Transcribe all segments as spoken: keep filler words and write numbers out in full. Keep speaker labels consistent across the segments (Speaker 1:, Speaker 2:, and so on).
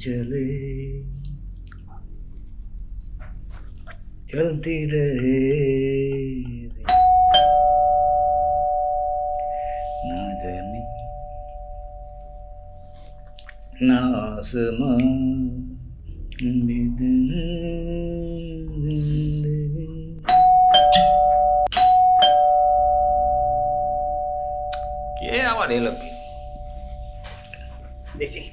Speaker 1: चले चलती रहे ना जमीन ना आसमां কে আবার এলো কি দেখি।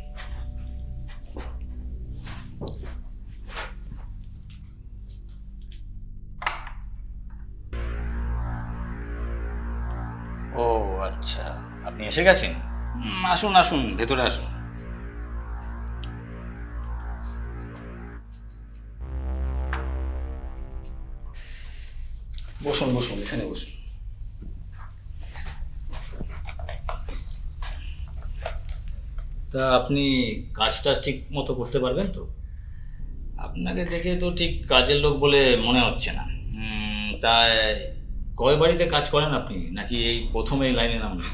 Speaker 1: ও আচ্ছা, আপনি এসে গেছেন। আসুন আসুন, ভেতরে আসুন। বসুন বসুন, এখানে বসুন। তা আপনি কাজটা ঠিক মতো করতে পারবেন তো? আপনাকে দেখে তো ঠিক কাজের লোক বলে মনে হচ্ছে না। তাই কয় বাড়িতে কাজ করেন আপনি, নাকি এই প্রথম এই লাইনে নামলেন?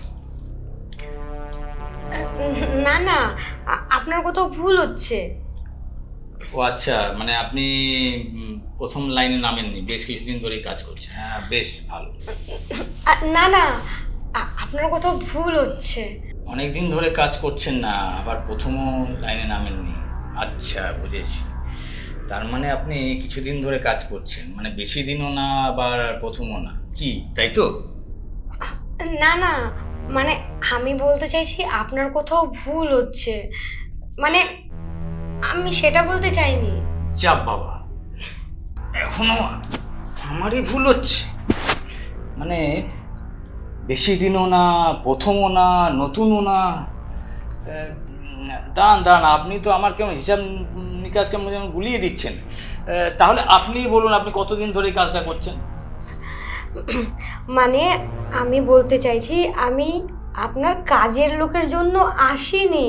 Speaker 2: না না, আপনার কোথাও ভুল হচ্ছে।
Speaker 1: ও আচ্ছা, মানে আপনি প্রথম লাইনে নামেননি, বেশ কিছুদিন ধরেই কাজ করছেন। হ্যাঁ বেশ ভালো।
Speaker 2: না না, আপনার কোথাও ভুল হচ্ছে।
Speaker 1: অনেকদিন ধরে কাজ করছেন না, আবার প্রথমও লাইনে নামেননি। আচ্ছা বুঝেছি, তার মানে আপনি কিছুদিন ধরে কাজ করছেন, মানে বেশি দিনও না আবার প্রথমও না, কি তাই তো?
Speaker 2: না না, মানে আমি বলতে চাইছি আপনার কোথাও ভুল হচ্ছে, মানে আমি সেটা বলতে চাইনি।
Speaker 1: চাপ বাবা, এখনো আমারই ভুল হচ্ছে? মানে বেশি দিনও না, প্রথমও না, নতুনও না। দাঁড়ান দাঁড়ান, আপনি তো আমার কেমন হিসাব নিকাশ কেমন যেমন গুলিয়ে দিচ্ছেন। তাহলে আপনি বলুন, আপনি কতদিন ধরে কাজটা করছেন?
Speaker 2: মানে আমি বলতে চাইছি আমি আপনার কাজের লোকের জন্য আসিনি।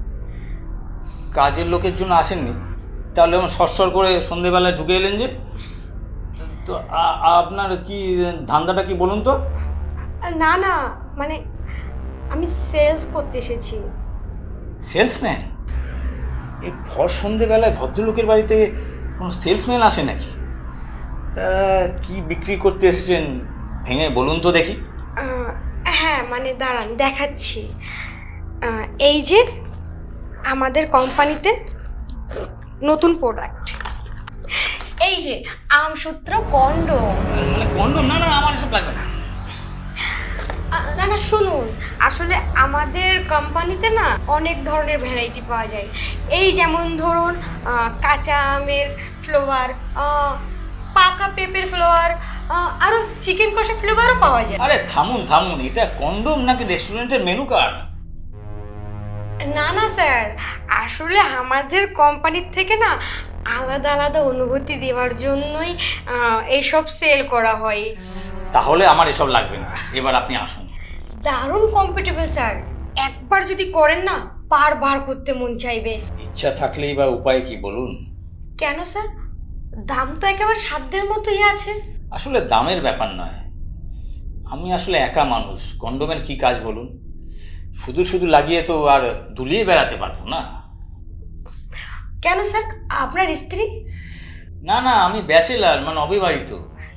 Speaker 1: কাজের লোকের জন্য আসেননি? তাহলে আমার সরসর করে সন্ধেবেলায় ঢুকে এলেন যে? তো আপনার কি ধান্দাটা কি বলুন তো?
Speaker 2: না না, মানে আমি সেলস করতে এসেছি।
Speaker 1: সেলসম্যান? এই ভর সন্ধেবেলায় ভদ্রলোকের বাড়িতে কোনো সেলসম্যান আসে নাকি? তা কি বিক্রি করতে এসেছেন ভেঙে বলুন তো দেখি।
Speaker 2: হ্যাঁ মানে দাঁড়ান দেখাচ্ছি। এই যে আমাদের কোম্পানিতে নতুন প্রোডাক্ট, এই যে আমসূত্র কন্ডোম।
Speaker 1: মানে কন্ডোম? না না, আমার এসব লাগবে না।
Speaker 2: না না শুনুন, আসলে আমাদের কোম্পানিতে না অনেক ধরনের ভ্যারাইটি পাওয়া যায়। এই যেমন ধরুন কাঁচা আমের ফ্লেভার, পাকা পেঁপের ফ্লেভার, আরও চিকেন কষা ফ্লেভারও পাওয়া যায়।
Speaker 1: আরে থামুন থামুন, এটা কন্ডোম নাকি রেস্টুরেন্টের মেনু কার্ড?
Speaker 2: না না স্যার, আসলে আমাদের কোম্পানির থেকে না আলাদা আলাদা অনুভূতি দেওয়ার জন্যই এইসব সেল করা হয়।
Speaker 1: তাহলে আমার এসব লাগবে না, এবার আপনি আসুন।
Speaker 2: দারুণ কমফোর্টেবল স্যার, একবার যদি করেন না বারবার করতে মন চাইবে।
Speaker 1: ইচ্ছা থাকলেই বা উপায় কি বলুন?
Speaker 2: কেন স্যার, দাম তো একেবারে সাধ্যের মতোই আছে।
Speaker 1: আসলে দামের ব্যাপার নয়, আমি আসলে একা মানুষ, কন্ডোমের কি কাজ বলুন? শুধু শুধু লাগিয়ে তো আর দুলিয়ে বেড়াতে পারবো না।
Speaker 2: কেন স্যার, আপনার স্ত্রী?
Speaker 1: না না, আমি ব্যাচেলার, মানে অবিবাহিত।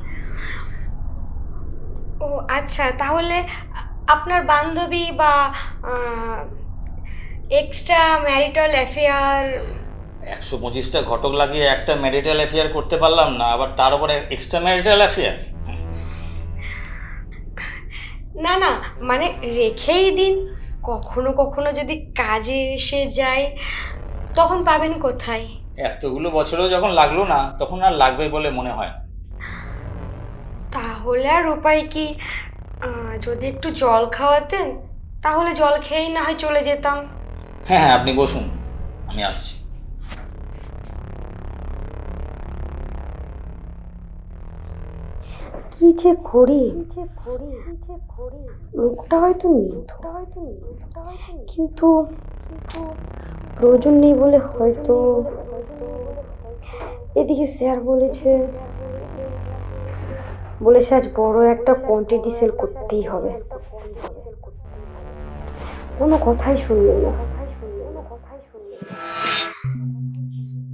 Speaker 2: ও আচ্ছা, তাহলে আপনার বান্ধবী বা এক্সট্রা ম্যারিটাল অ্যাফেয়ার?
Speaker 1: একশো পঁচিশটা ঘটক লাগিয়ে একটা ম্যারিটাল অ্যাফেয়ার করতে পারলাম না, আবার তার উপরে এক্সট্রা ম্যারিটাল অ্যাফেয়ার?
Speaker 2: না না, মানে রেখেই দিন, কখনো কখনো যদি কাজে এসে যায় তখন পাবেন কোথায়।
Speaker 1: এতগুলো বছরেও যখন লাগলো না, তখন আর লাগবে বলে মনে হয়।
Speaker 2: তাহলে আর উপায় কি, যদি একটু জল খাওয়াতেন তাহলে জল খেয়েই না হয় চলে যেতাম।
Speaker 1: হ্যাঁ হ্যাঁ, আপনি বসুন, আমি আসছি।
Speaker 2: কি যে করি, লোকটা হয়তো কিন্তু প্রয়োজন নেই বলে হয়তো। এদিকে স্যার বলেছে বলেছে আজ বড় একটা কোয়ান্টিটি সেল করতেই হবে। কোনো কথাই শুনবে না।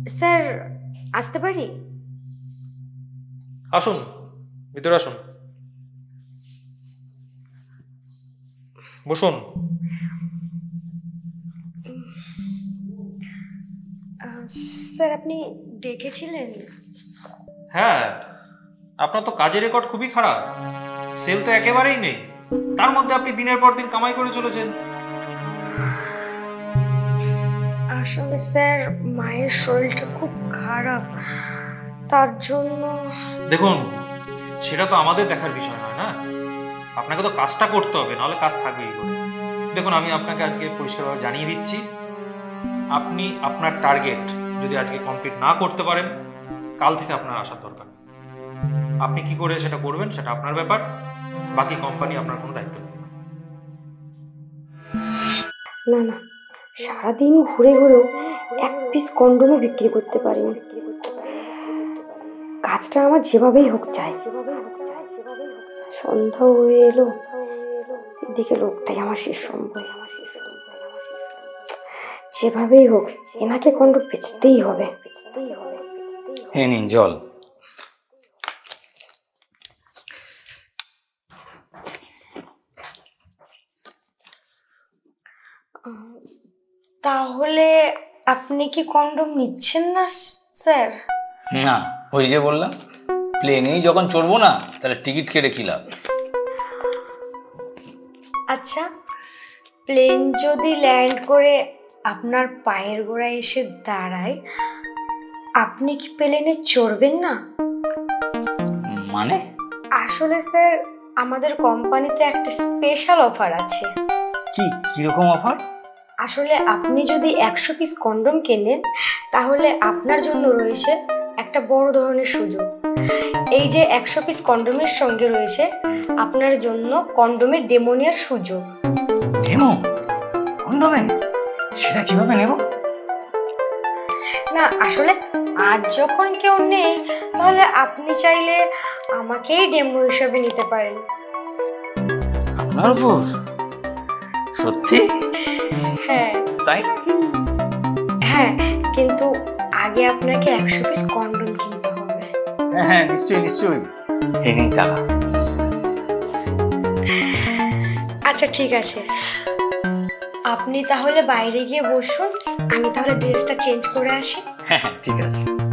Speaker 2: স্যার আসতে পারি?
Speaker 3: আসুন, ভিতরে আসুন, বসুন।
Speaker 2: আহ, স্যার আপনি ডেকেছিলেন?
Speaker 3: হ্যাঁ, আপনার তো কাজের রেকর্ড খুবই খারাপ, সেল তো একেবারেই নেই, তার মধ্যে আপনি দিনের পর দিন কামাই করে চলেছেন।
Speaker 2: আসলে স্যার মায়ের শরীরটা খুব খারাপ, তার জন্য।
Speaker 3: দেখুন, সেটা তো আমাদের দেখার বিষয় নয় না, আপনাকে তো কাজটা করতে হবে, নাহলে কাজ থাকবেই করে। দেখুন, আমি আপনাকে আজকে পরিষ্কারভাবে জানিয়ে দিচ্ছি, আপনি আপনার টার্গেট যদি আজকে কমপ্লিট না করতে পারেন, কাল থেকে আপনার আসার দরকার। আপনি কি করে সেটা করবেন সেটা আপনার ব্যাপার, বাকি কোম্পানি আপনার কোনো দায়িত্ব নেই।
Speaker 2: না না, সারাদিন ঘুরে ঘুরেও এক পিস কন্ডোমও বিক্রি করতে পারিনি। কাজটা আমার যেভাবেই হোক চাই। সন্ধ্যা হয়ে এলো, এদিকে লোকটাই আমার শেষ সম্বল। যেভাবেই হোক এনাকে কন্ডোম বেচতেই হবে।
Speaker 1: হে নিন জল।
Speaker 2: তাহলে আপনি কি কন্ডোম নিচ্ছেন না স্যার?
Speaker 1: না, ওই যে বললাম, প্লেনেই যখন চড়বো না তাহলে টিকিট কেটে কি লাভ।
Speaker 2: আচ্ছা, প্লেন যদি ল্যান্ড করে আপনার পায়ের গোড়ায় এসে দাঁড়ায়, আপনি কি প্লেনে চড়বেন না?
Speaker 1: মানে?
Speaker 2: আসলে স্যার আমাদের কোম্পানিতে একটা স্পেশাল অফার আছে।
Speaker 1: কি কিরকম অফার?
Speaker 2: আসলে আপনি যদি একশো পিস কন্ডোম কেনেন, তাহলে আপনার জন্য রয়েছে একটা বড় ধরনের সুযোগ। এই যে একশো পিস কন্ডোমের সঙ্গে রয়েছে আপনার জন্য কন্ডোমের ডেমো নেওয়ার সুযোগ।
Speaker 1: ডেমো কন্ডোমে? সেটা কিভাবে নেব?
Speaker 2: না আসলে আজ যখন কেউ নেই, তাহলে আপনি চাইলে আমাকেই ডেমো হিসেবে নিতে পারেন।
Speaker 1: আপনার উপর? সত্যি?
Speaker 2: হ্যাঁ
Speaker 1: তাই নাকি?
Speaker 2: হ্যাঁ, কিন্তু আগে আপনাকে একশো পিস কন্ডোম কিনতে হবে।
Speaker 1: হ্যাঁ হ্যাঁ, নিশ্চয়ই নিশ্চয়ই। এই নিন টাকা।
Speaker 2: আচ্ছা ঠিক আছে, আপনি তাহলে বাইরে গিয়ে বসুন, আমি তাহলে ড্রেসটা চেঞ্জ করে আসি।
Speaker 1: হ্যাঁ হ্যাঁ, ঠিক আছে।